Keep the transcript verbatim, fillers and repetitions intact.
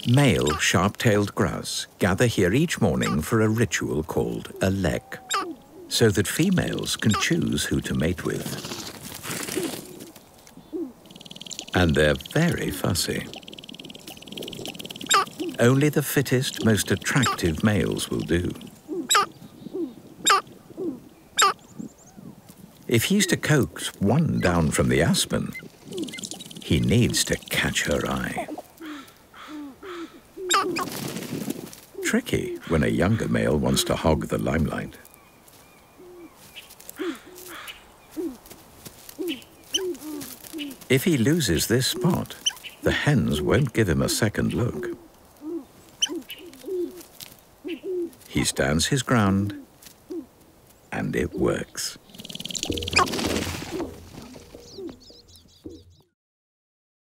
Male sharp-tailed grouse gather here each morning for a ritual called a lek, so that females can choose who to mate with. And they're very fussy. Only the fittest, most attractive males will do. If he's to coax one down from the aspen, he needs to catch her eye. Tricky when a younger male wants to hog the limelight. If he loses this spot, the hens won't give him a second look. He stands his ground, and it works.